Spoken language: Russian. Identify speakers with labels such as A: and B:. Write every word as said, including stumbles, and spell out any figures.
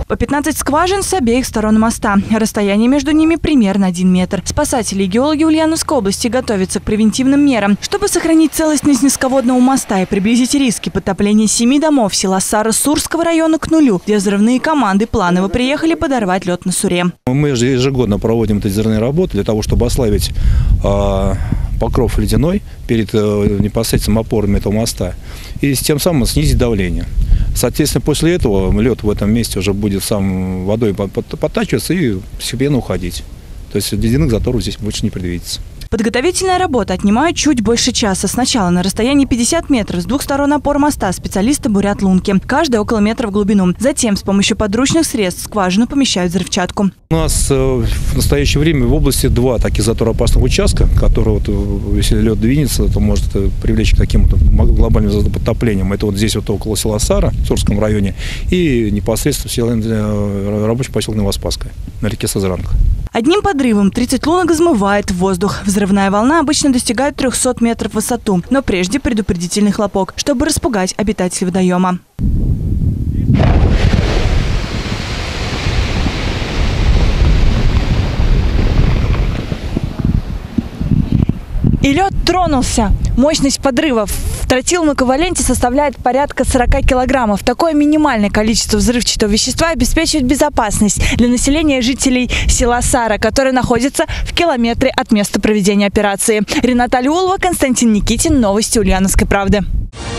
A: По пятнадцать скважин с обеих сторон моста. Расстояние между ними примерно один метр. Спасатели и геологи Ульяновской области готовятся к превентивным мерам. Чтобы сохранить целостность низководного моста и приблизить риски подтопления семи домов села Сара Сурского района к нулю, где взрывные команды планово приехали подорвать лед на Суре.
B: Мы же ежегодно проводим эти взрывные работы для того, чтобы ослабить э, покров ледяной перед э, непосредственно опорами этого моста и тем самым снизить давление. Соответственно, после этого лед в этом месте уже будет сам водой подтачиваться и постепенно уходить. То есть ледяных заторов здесь больше не предвидится.
A: Подготовительная работа отнимает чуть больше часа. Сначала на расстоянии пятидесяти метров с двух сторон опор моста специалисты бурят лунки, каждая около метра в глубину. Затем с помощью подручных средств в скважину помещают взрывчатку.
B: У нас в настоящее время в области два таких затороопасных участка, которые, вот, если лед двинется, то может привлечь к таким глобальным подтоплениям. Это вот здесь вот около села Сара, в Сурском районе, и непосредственно в селе рабочий поселок Новоспасская на реке Сазранка.
A: Одним подрывом тридцать лунок взмывает в воздух. Взрывная волна обычно достигает трёхсот метров в высоту, но прежде предупредительный хлопок, чтобы распугать обитателей водоема. И лед тронулся. Мощность подрывов в тротиловом эквиваленте составляет порядка сорока килограммов. Такое минимальное количество взрывчатого вещества обеспечивает безопасность для населения жителей села Сара, которое находится в километре от места проведения операции. Рената Алиулова, Константин Никитин. Новости Ульяновской правды.